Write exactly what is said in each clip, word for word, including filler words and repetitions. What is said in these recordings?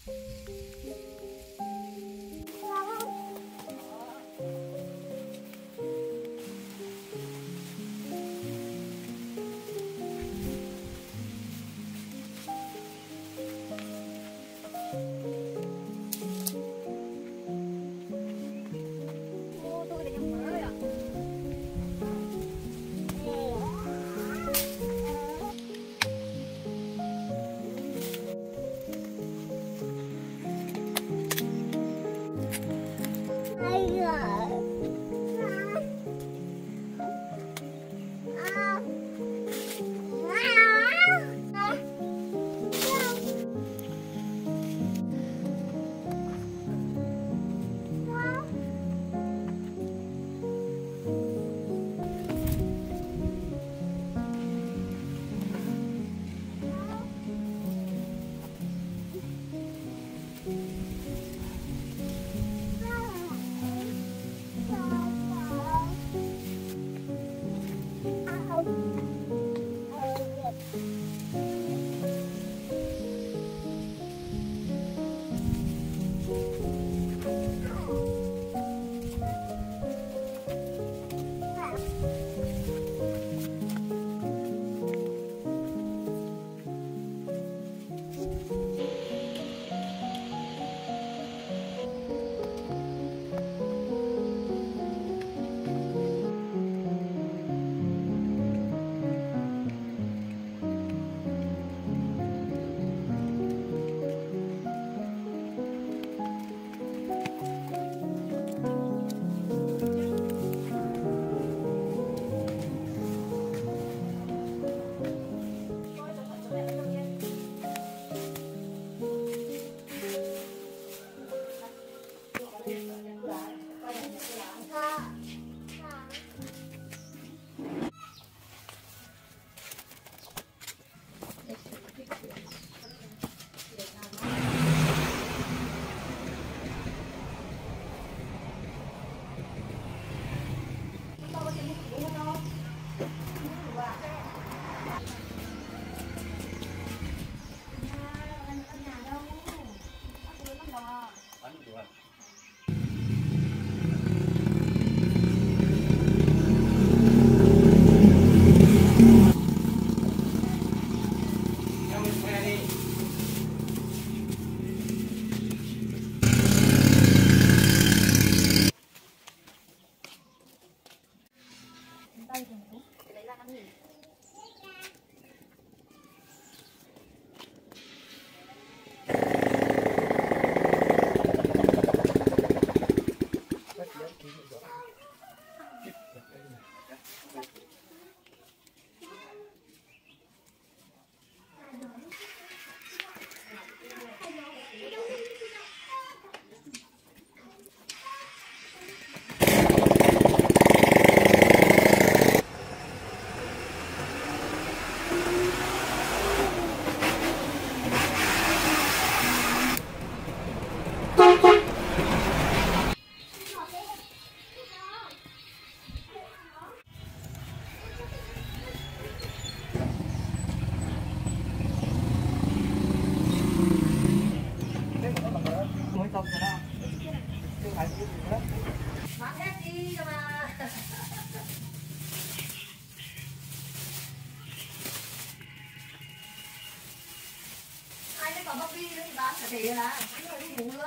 Thì là đi ngủ nữa.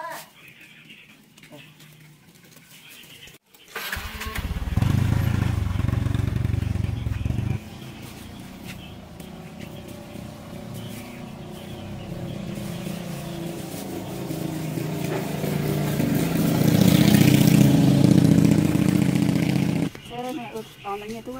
Xe mẹ ụt còn là nhà tôi.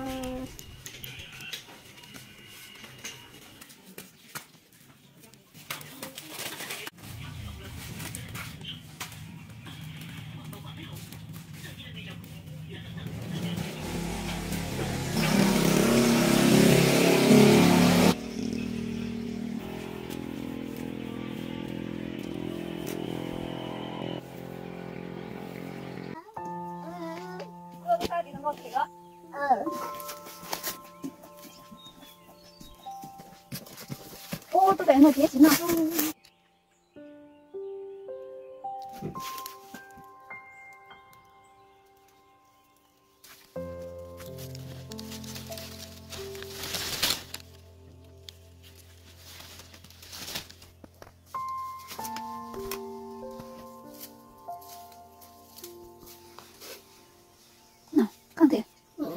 Ừ. Ô, tôi để người kia chỉ nào không? nào con thử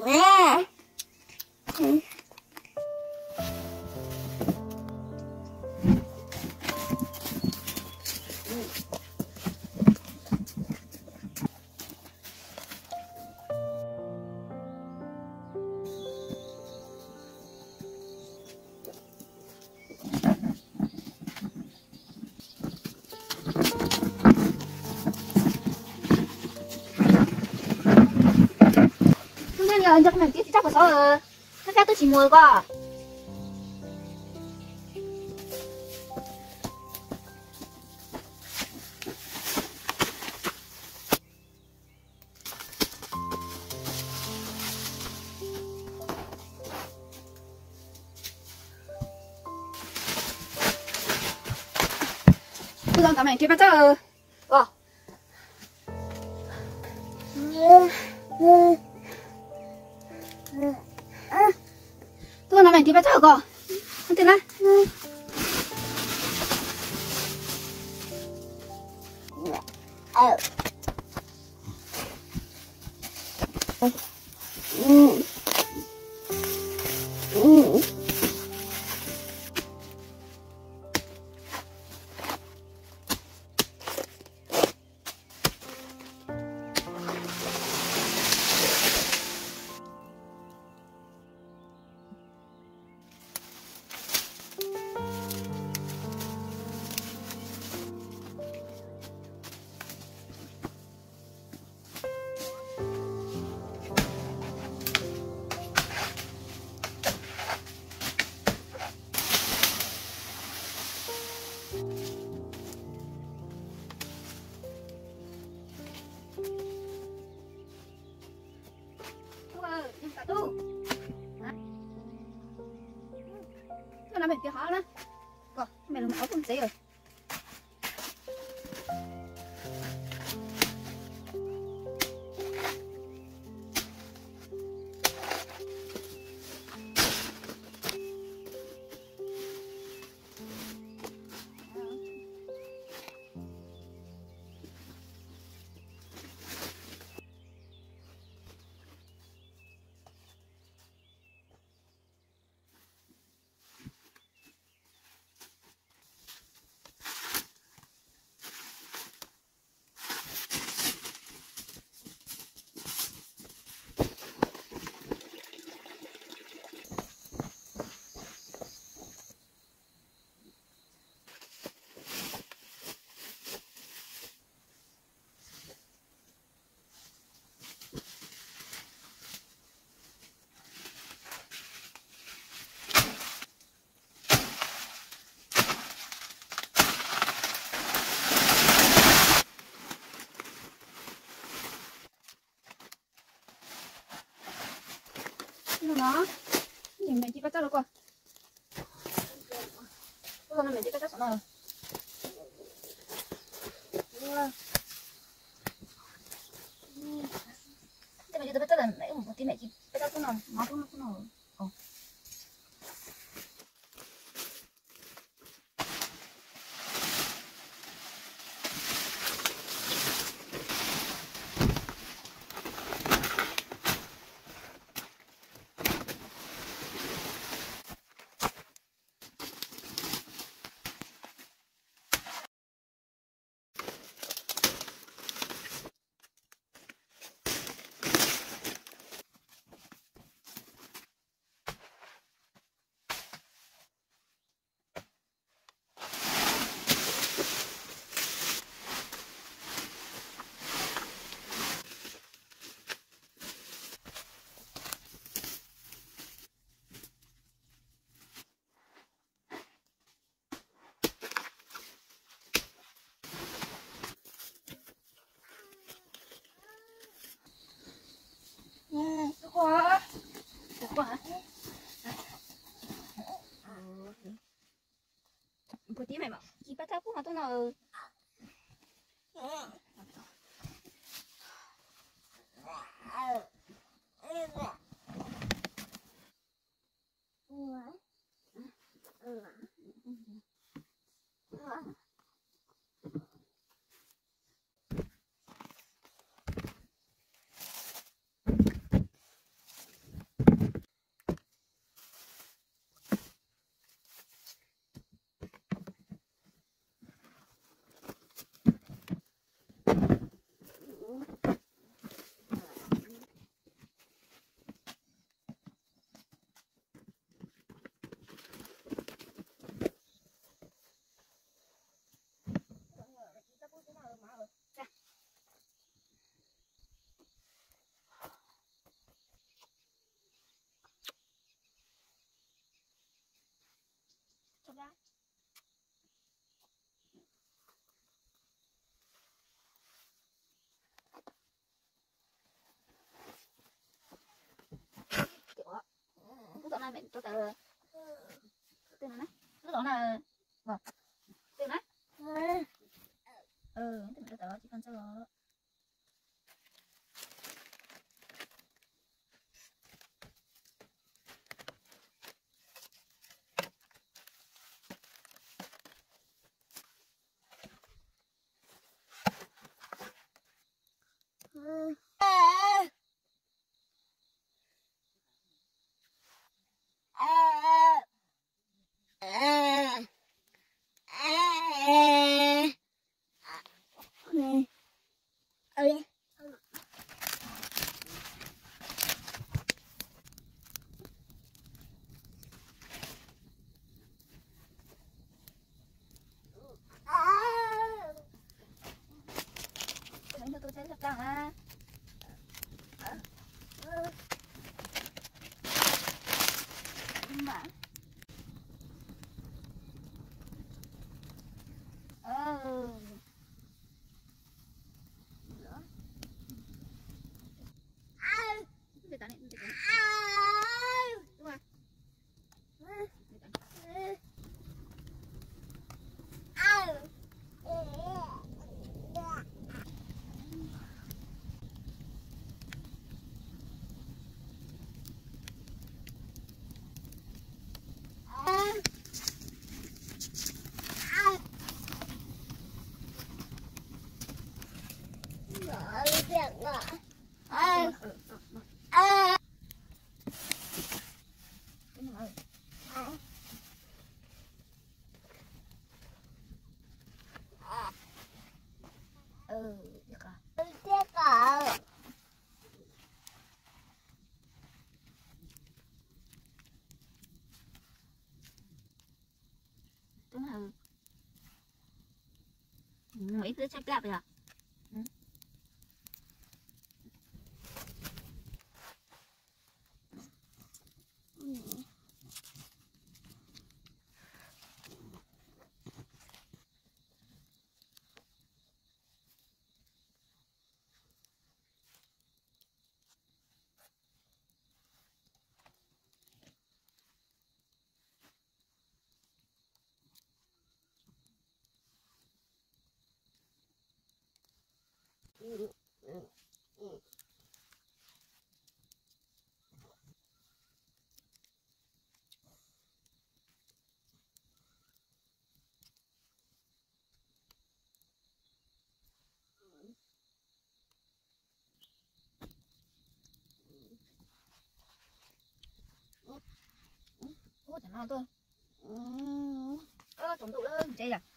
giờ cho mình tiếp chắc phải sao rồi chắc chắc tôi chỉ mua qua tôi đang cảm ơn chị bắt đầu wow tôi làm gì thì bắt đầu cơ không tin á làm mình kia hả đó, còn mày làm áo cũng dễ rồi. Nó nhìn mình chỉ bắt chắc được qua con này mình chỉ bắt chắc nào thế mình chỉ bắt chắc là nãy một tí mẹ chỉ bắt chắc cái nào nó cũng nó nào được quá được quá một tí mày bảo chỉ bắt chắc cũng là tôi nào Này mình cho tờ từ này nó đó là vâng từ này ừ từ này tờ chỉ cần cho nó tôi sẽ lập ra ha. Mà ờ để tao này để tao đúng rồi ừ được rồi đúng rồi mấy đứa chắc lạp rồi à ôi chẳng nào tôi ơ trồng tụ lên chơi à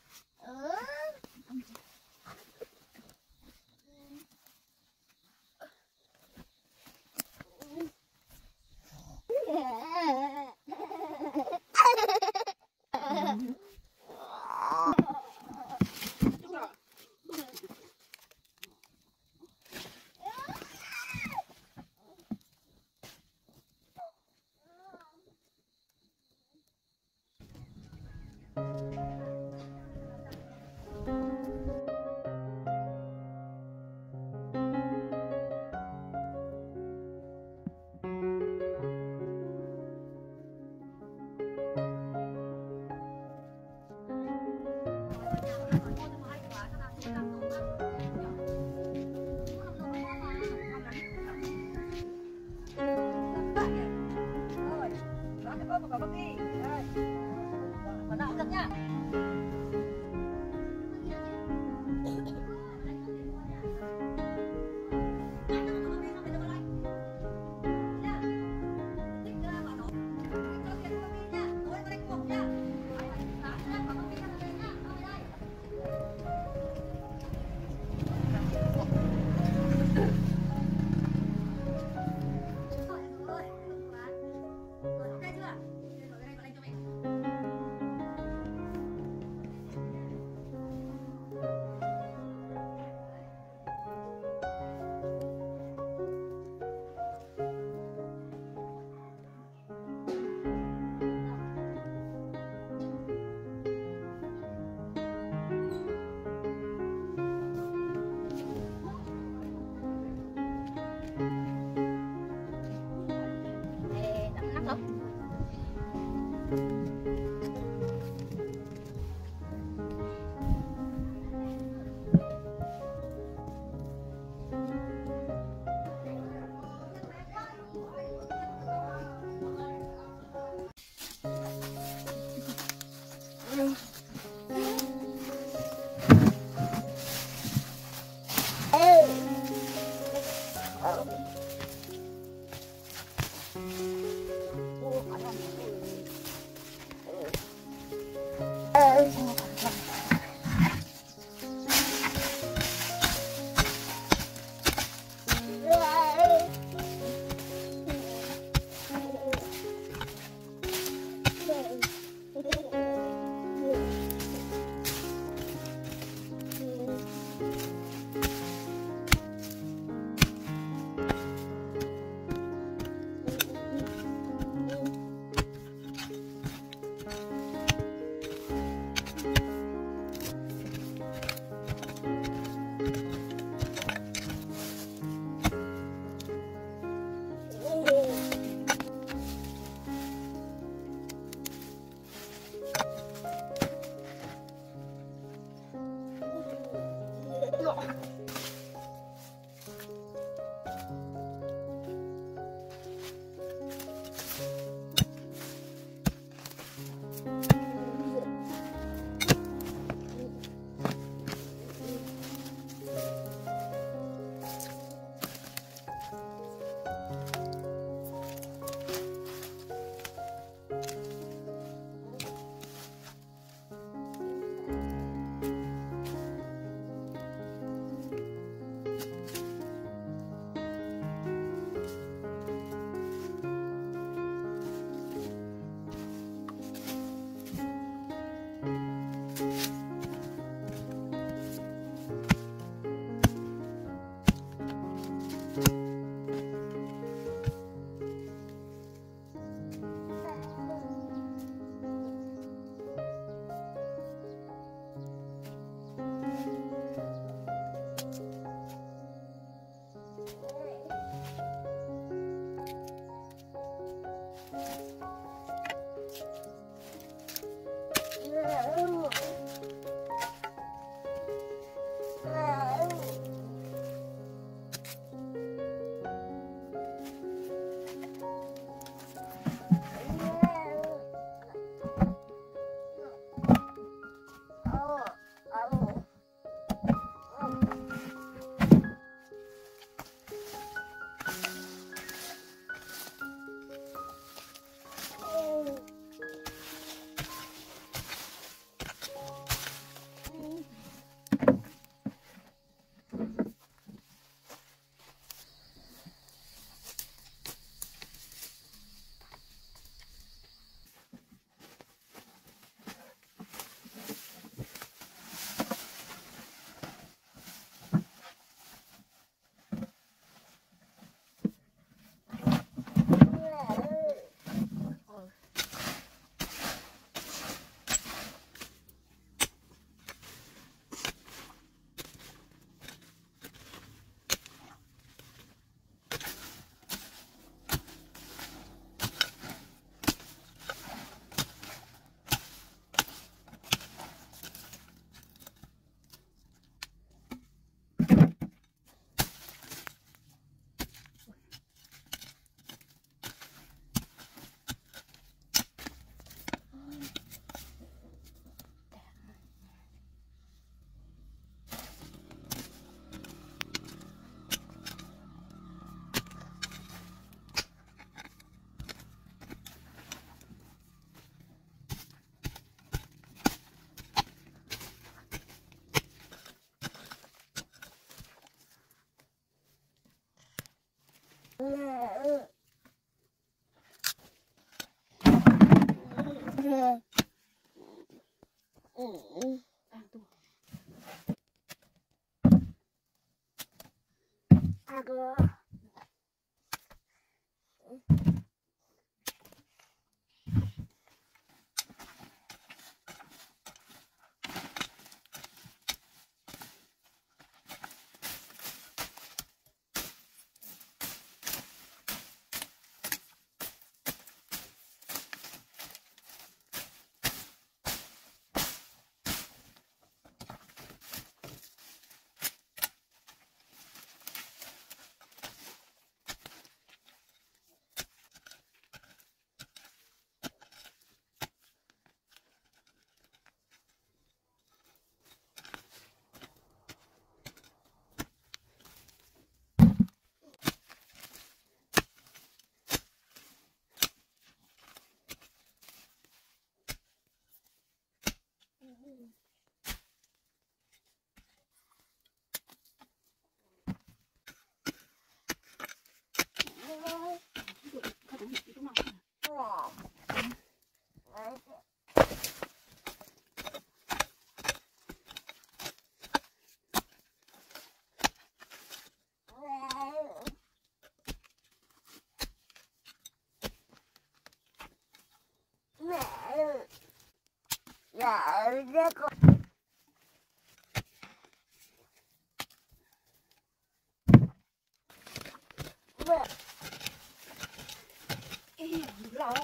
Lo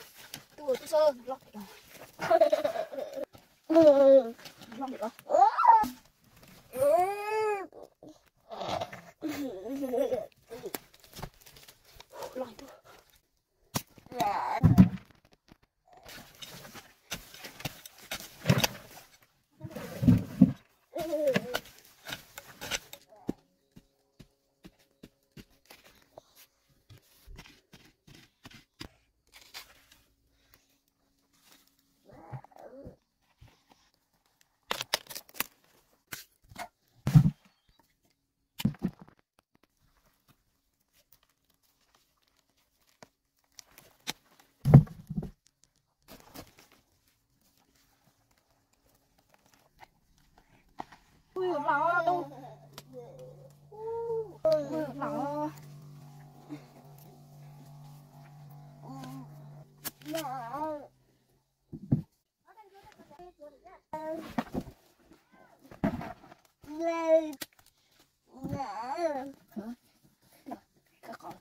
tôi tôi sơ lo lo được lo tôi ui lo đâu ui lo các con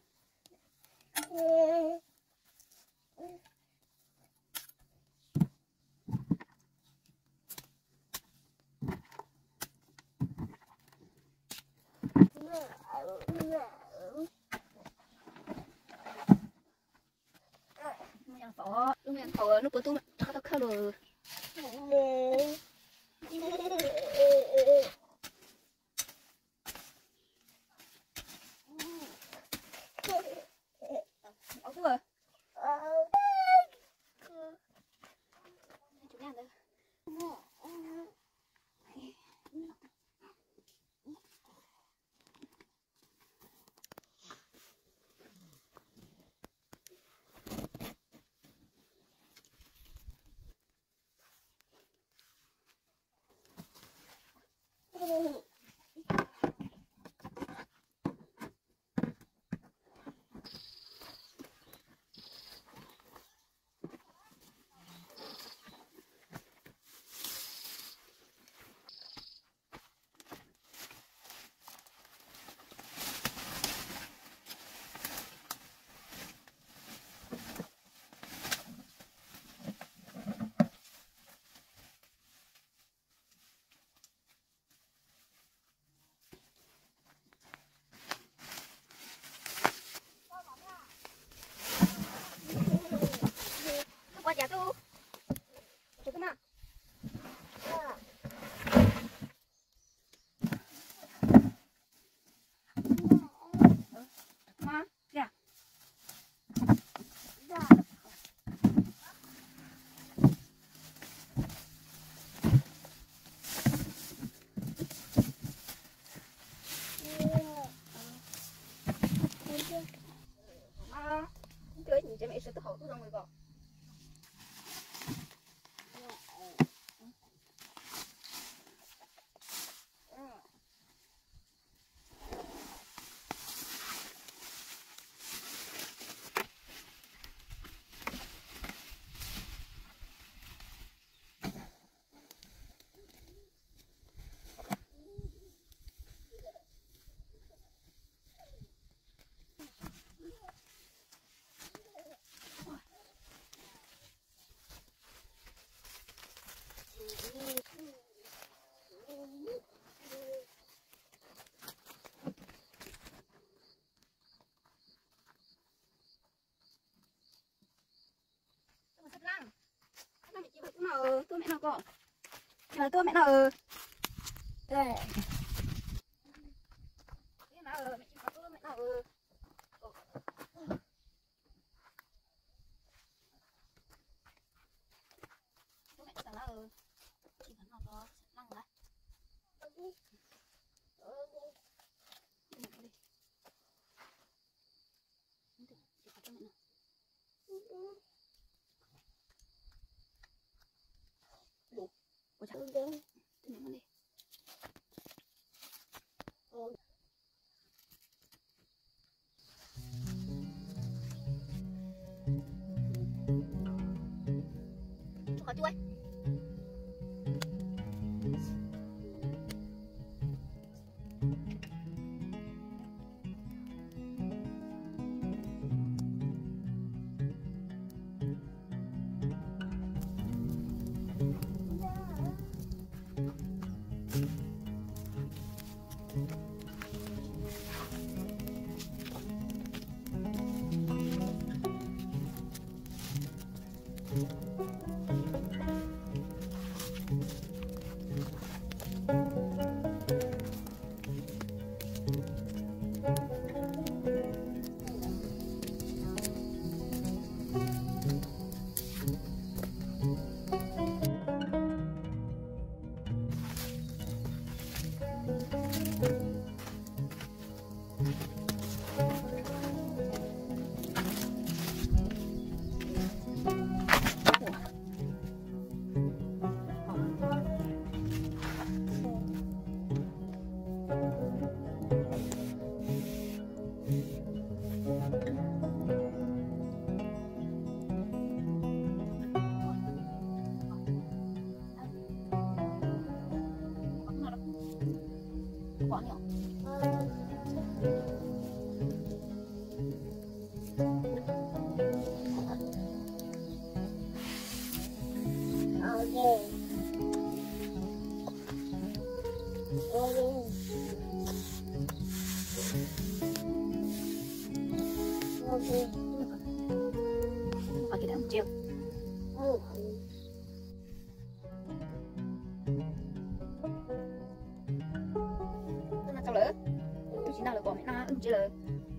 yang phở lúc yang phở lúc bữa tôi tao tao khao rồi ở chưa chúng em đây qua nhà tôi tôi cái nào má dạ chơi gì cho mẹ sẽ tốt hơn người vợ tôi mẹ nào có chờ tôi mẹ nào ừ đây mẹ nào ừ mẹ chỉ có tôi mẹ nào ừ tôi mẹ nào ừ chỉ cần nào đó lăng lại ủa chắc tôi ném đi chúc cả chuối quả nhỉ? Pakai daun kecil. Nó sao lỡ? Tôi chỉ nào là bỏ mẹ na, chỉ là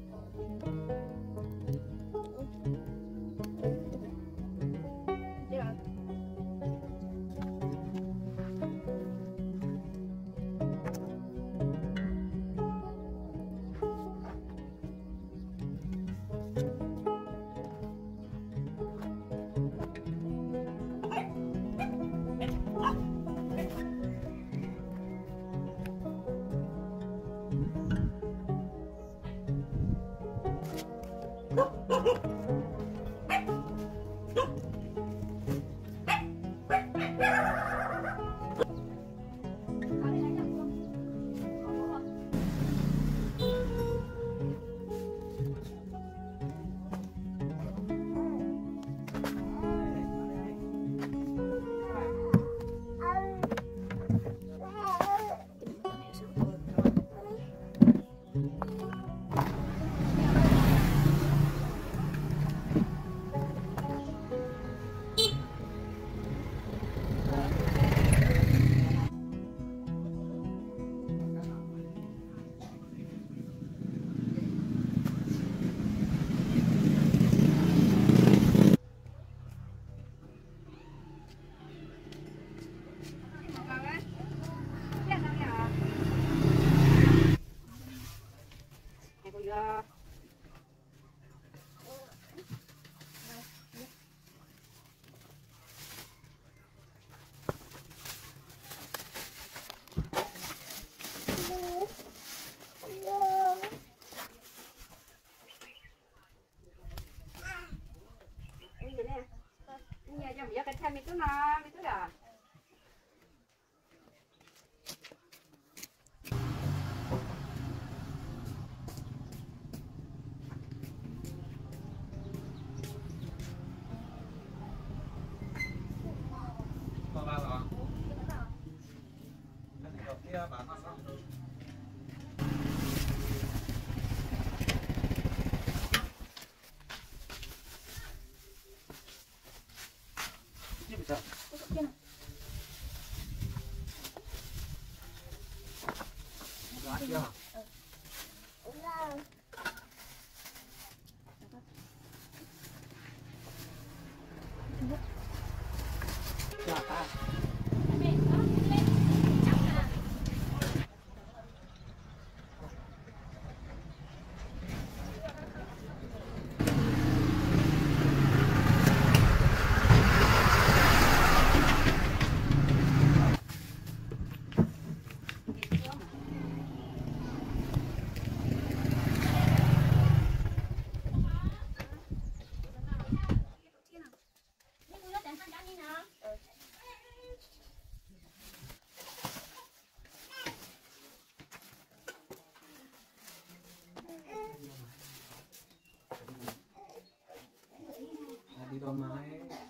đi đo máy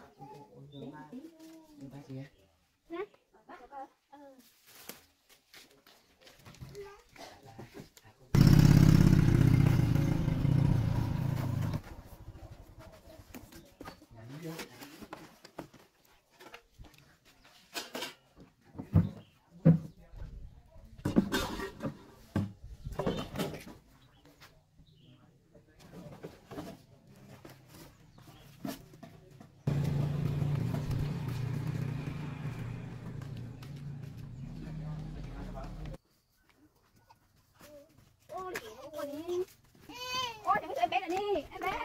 chúng ta gì Ôi, đừng em bé này đi, em bé.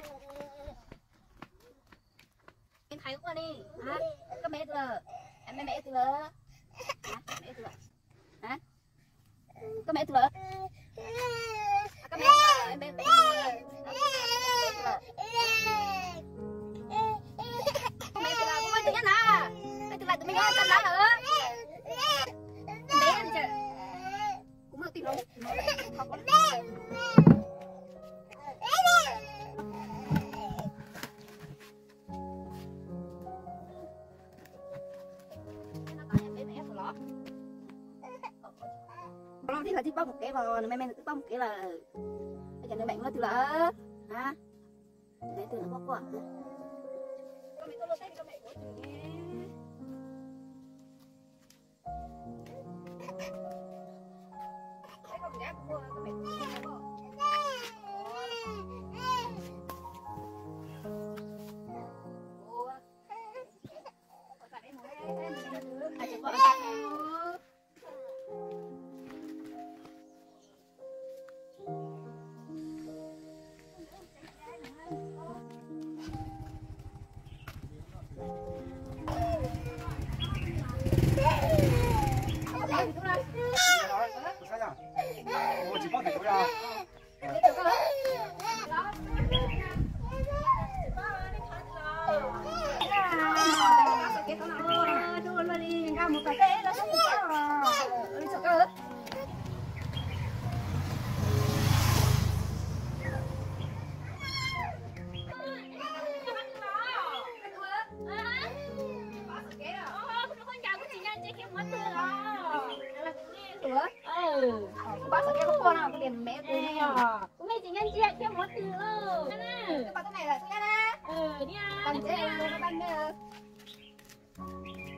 Em thấy qua đi, hả? Có bé từ lờ, em bé bé từ lờ, hả? Bé từ lờ, hả? Có bé từ lờ, có bé từ lờ, em bé bé từ lờ, bé từ lờ, bé từ lờ, cũng bé từ nhất nè, bé từ lờ tụi mình ơi, chân lá hả? Bé đi chơi, cũng được tìm luôn, không có. Long thì là thích bóc một cái vào mẹ mẹ thích bóc một cái là bây giờ mẹ nó từ là hả để từ là bóc quả con mẹ tôi tay con mẹ của chị cái con bé của con mẹ Ủa, chỉ có thể tối à? Ừ, bác sợ cái con nào có tiền mẹ tôi nè. Cũng mày chỉ nhân chia cho một từ luôn. Cái bác cái này là tôi nha. Ừ, đi à. Bằng chế là nó băng nữa.